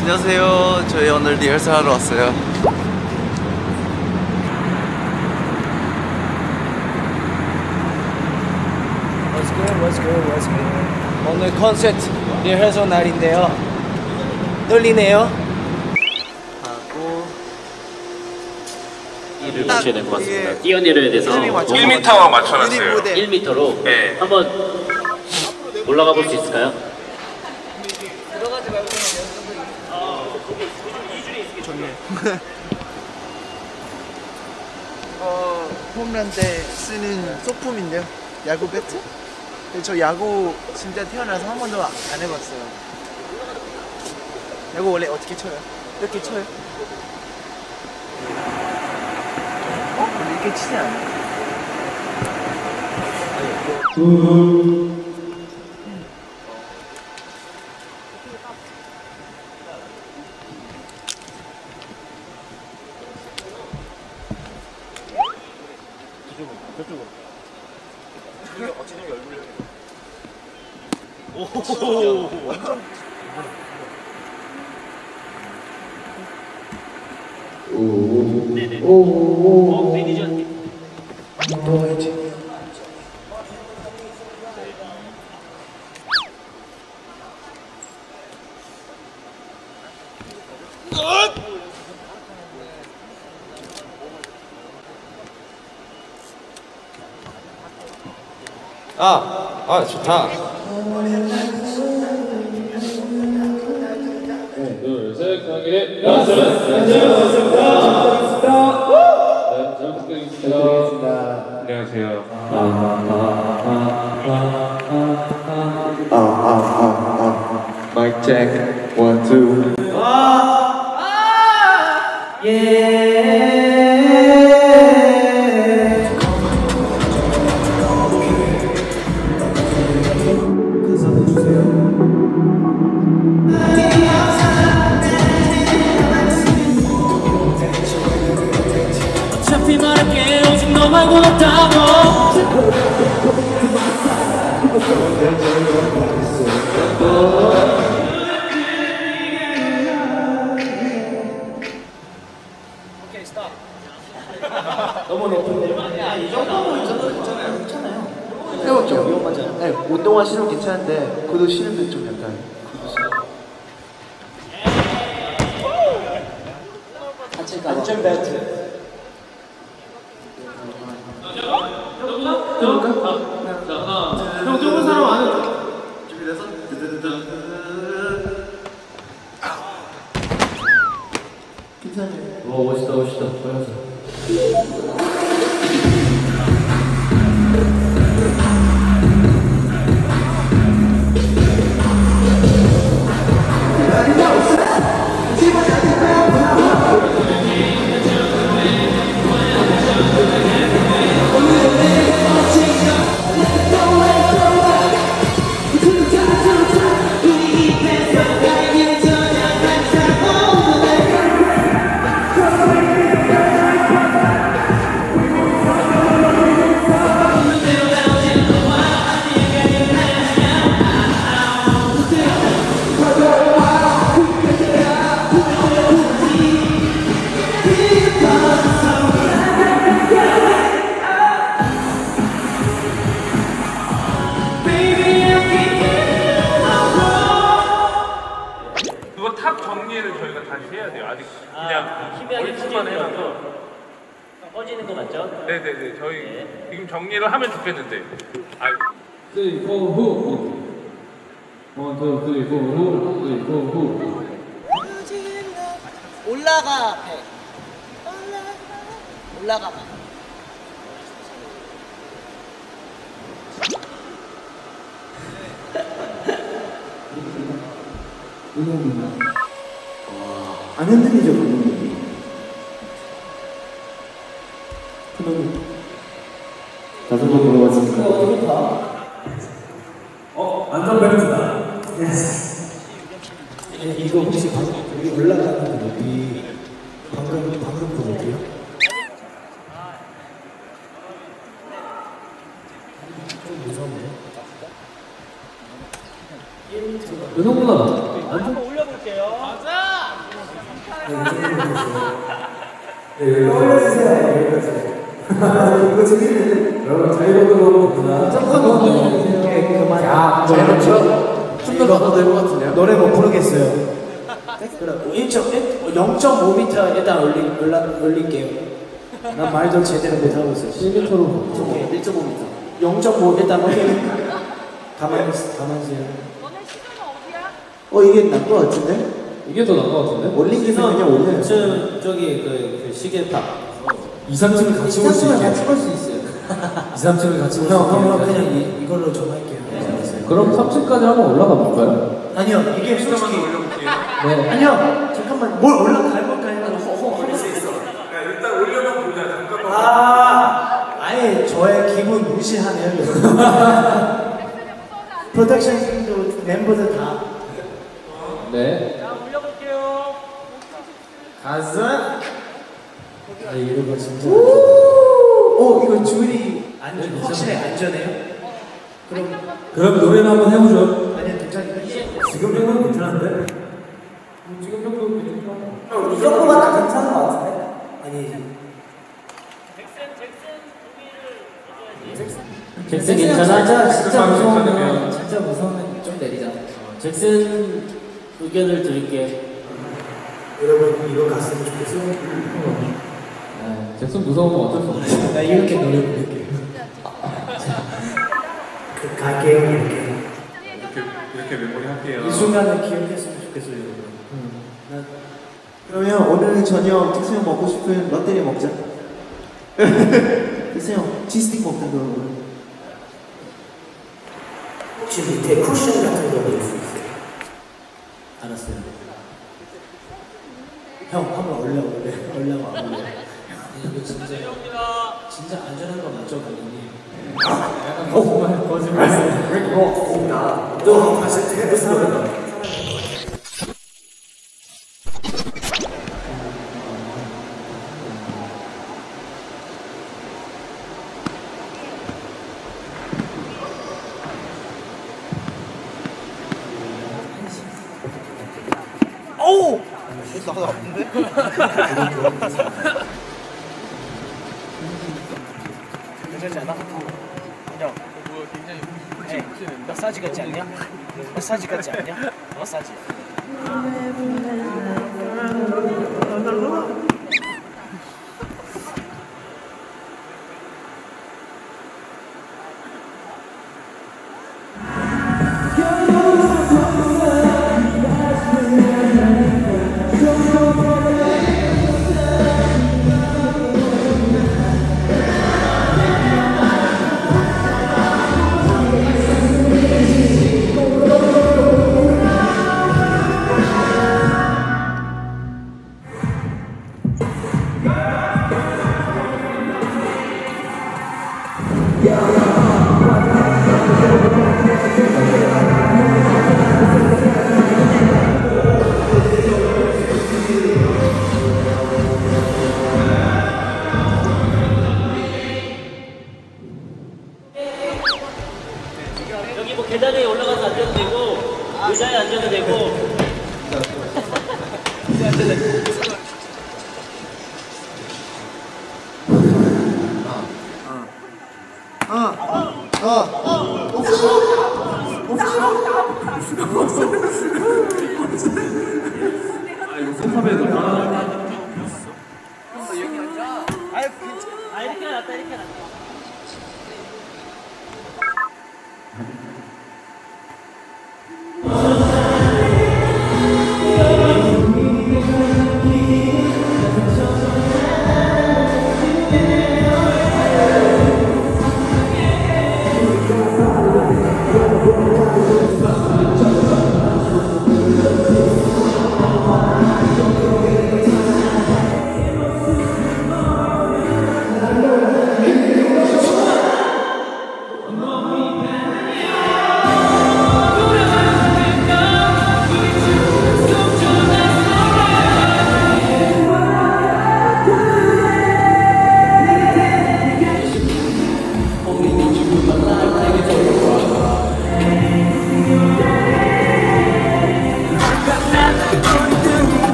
안녕하세요. 저희 오늘 리허설 하러 왔어요. What's good? 오늘 콘서트 리허설 날인데요. 떨리네요. 하고 를 맞춰야 될 것 같습니다. 뛰어내려야 돼서 1m 맞춰놨어요. 1m로 네. 한번 올라가 볼 수 있을까요? 들어가지 말고 좋네. 홈런 때 쓰는 소품인데요. 야구 배트? 근데 저 야구 진짜 태어나서 한 번도 안 해봤어요. 야구 원래 어떻게 쳐요? 이렇게 쳐요? 원래 이렇게 치지 않아요? 저쪽으로. 오, 완전. 네네. 매니저님. 또 해야지. 좋다. 둘, 셋, 강길의 연습! 연습! 잘 부탁드리겠습니다. 안녕하세요. 마이크 체크. 1, 2. 어차피 말할게 오직 너 말고 없다고. 오케이 스탑. 너무 높은데? 이 정도면 괜찮아요. 해봤죠? 위험하잖아요. 네, 운동화 신으면 괜찮은데 구두 신으면 좀 약간. 안전 벨트. 형 좁은 사람 아는. 준비돼서? 괜찮아요. 오 멋있다 멋있다. 보여줘. 그거 탑 정리를 저희가 다시 해야 돼요. 아직 그냥 희미하게 얼추만 해놔서. 찢어져서 꺼지는 거 맞죠? 네네네. 저희 지금 정리를 하면 좋겠는데. 아, 3, 4, 후. 1, 2, 3, 4, 후. 3, 4, 후. 올라가 배. 올라가 봐. 안 흔들리죠, 그놈이. 그놈이. 다섯 번 물어봤으니까. 안전벨트다. 이거 혹시 방금 여기 올라가는 그 높이 방금 그 높이요? 좀 무섭네. 은호구나. 한번 올려볼게요. 가자. 올려주세요. 이거 재밌는데. 여러분 저희도 보구나. 그만. 야, 잘 맞춰. 춤도 바꿔도 될것 같은데요? 노래 못 부르겠어요. 그럼 0.5m 일단 올릴게요. 난 말도 제대로 못하고 있어. 1m로 1.5m. 0.5 일단 오케이. 가만히 있어요. 너네 시간은 어디야? 이게 난 것 같은데? 이게 더 나은 것 같은데? 올리기는 그냥 올려요. 저기 그 시계탑 2, 3층을 같이 볼 수 있게. 같이 볼 수 있어요. 2, 3층을 같이 볼 수 형 있게. 그냥 이걸로 정할게요. 그럼 3층까지 한번 올라가 볼까요? 아니요, 이게 솔직히. 네. 아니요, 잠깐만. 뭘 올라갈 걸까요? 허허 할수 있어. 일단 올려놓고 보자. 잠깐만. 아예 저의 기분 무시하네요. 프로덕션 팀도 멤버들 다. 네. 자, 올려볼게요. 가자. 아, 이런 거 진짜. 이거 줄이 확실히 안전해요? 그럼 노래를 한번 해보죠. 아니요, 괜찮은데? 지금 정도는 괜찮은데? 지금 정도는 괜찮아. 이 정도가 딱 괜찮은 것 같은데? 아니. 잭슨 괜찮아? 진짜 무서우면 진짜 무서우면 좀 내리자. 잭슨 의견을 드릴게. 여러분 이거 갔으면 좋겠어요. 잭슨 무서우면 어쩔 수 없네. 나 이렇게 노래 부를게요. 갈게요 이렇게. 이렇게 메모리 할게요. 이 순간을 기억했으면 좋겠어요 여러분. 그러면 오늘 저녁 특수 형 먹고 싶은 롯데리 먹자. 특수 형 치스틱 먹는 거. 혹시 밑에 쿠션 같은 거 넣을 수 있어요? 알았어요. 형 한번 올라와. 이거 진짜 안전한 거 맞죠, 감독님? 정말 거짓말. 너 다시 테스트. 나도 아픈데? 괜찮지 않아? 형. 마사지 같지 않냐? 마사지 같지 않냐? 마사지.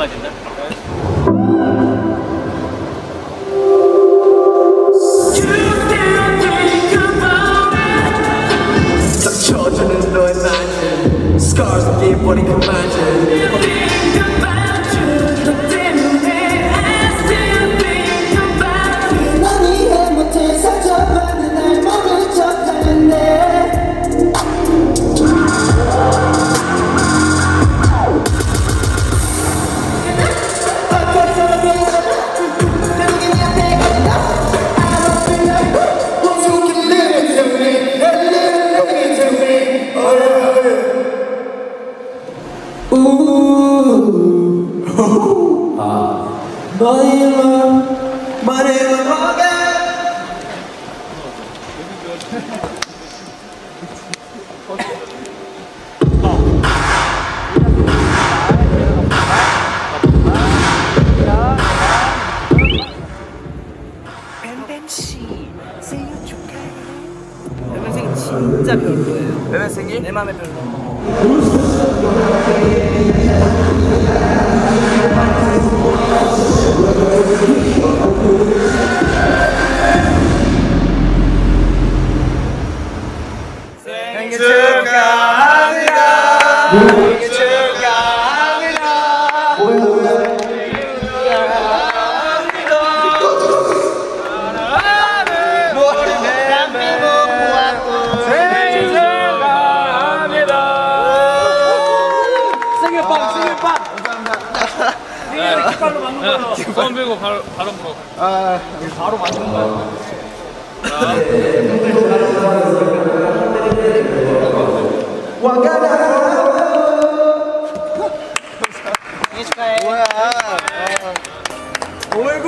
달라진다. 싹쳐주는 너의 만큼 Scars 깨버린 그 만큼 넌 이해 못해 상처받는 날 모른 척하는데 너의 이름은 뭐가 뱀뱀생이 진짜 별로예요. 뱀뱀생이? 내 맘에 별로. 생일 축하합니다. 생일 축하합니다. 손 들고 바로 물어. 바로 맞는 거야. 생일 축하해. 뭐야? 어이구.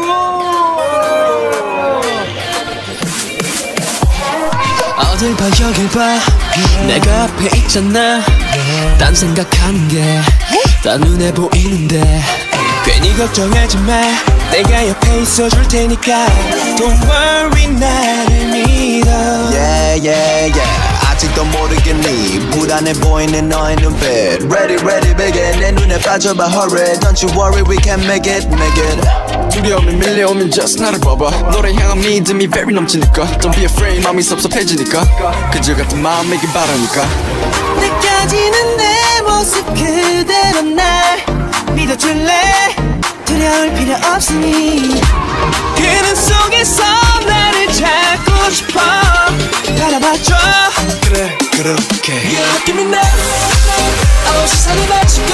어딜 봐 여길 봐 내가 앞에 있잖아 딴 생각하는 게 다 눈에 보이는데 괜히 걱정하지 마 내가 옆에 있어줄 테니까 Don't worry 나를 믿어 Yeah yeah yeah 아직도 모르겠니 불안해 보이는 너의 눈빛 Ready ready begin 내 눈에 빠져봐 hurry Don't you worry we can make it 두려움이 밀려오면 just 나를 봐봐 너를 향한 믿음이 very 넘치니까 Don't be afraid 마음이 섭섭해지니까 그저 같은 마음이길 바라니까 느껴지는 내 모습 그대로 날 믿어줄래 두려울 필요 없으니 그는 속에서 나를 찾고 싶어 바라봐줘 그래 그렇게 You look at me now 시선을 맞추고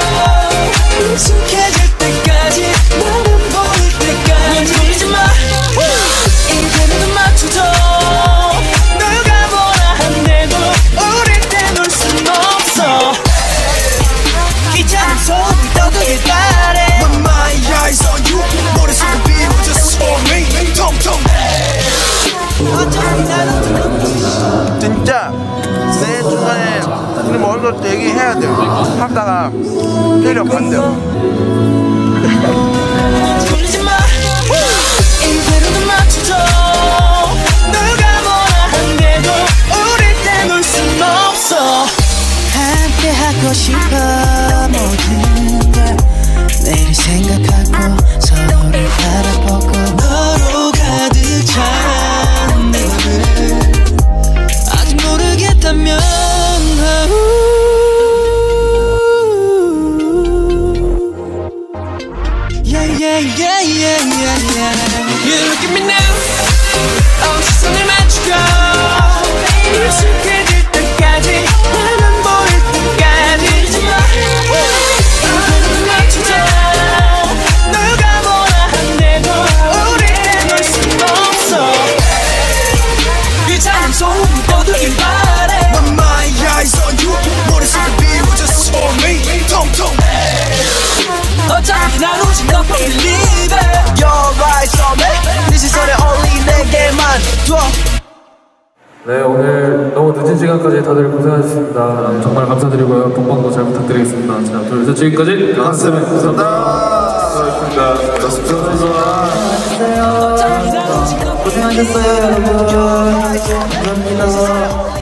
익숙해질 때까지 나는 보일 때까지 돌리지 마 이대로는 맞춰줘 누가 뭐라 한데도 우릴 떼놓을 순 없어 귀찮은 소리 떠들길 바래 When my eyes on you 머릿속에 비워져 소리 통통 어차피 나는 진짜 내 중간에 우리 먹을 것도 얘기해야 돼요. 하다가 필요 없는데요. 돌리지 마 이대로는 맞춰줘 누가 뭐라 한데도 우릴 떼놓을 순 없어 함께 하고 싶어 모든 걸 내일 생각하고 서로를 바라보고 너로 가득 찬 내 맘을 아직 모르겠다면 You look at me now 시선을 맞추고 익숙해질 때까지 나만 보일 때까지 이대로는 맞춰줘 누가 뭐라 한데도 우릴 떼놓을 순 없어 귀찮은 소리 떠들길 바래 When my eyes on you 머릿속에 비워져 소리 통통 어차피 난 오직 너 believe it You're right on me 네 시선에 only 내게만 둬 네, 오늘 너무 늦은 시간까지 다들 고생하셨습니다. 정말 감사드리고요. 본방도 잘 부탁드리겠습니다. 자, 둘, 셋, 지금까지 감사합니다. 고생하셨어요 여러분 감사합니다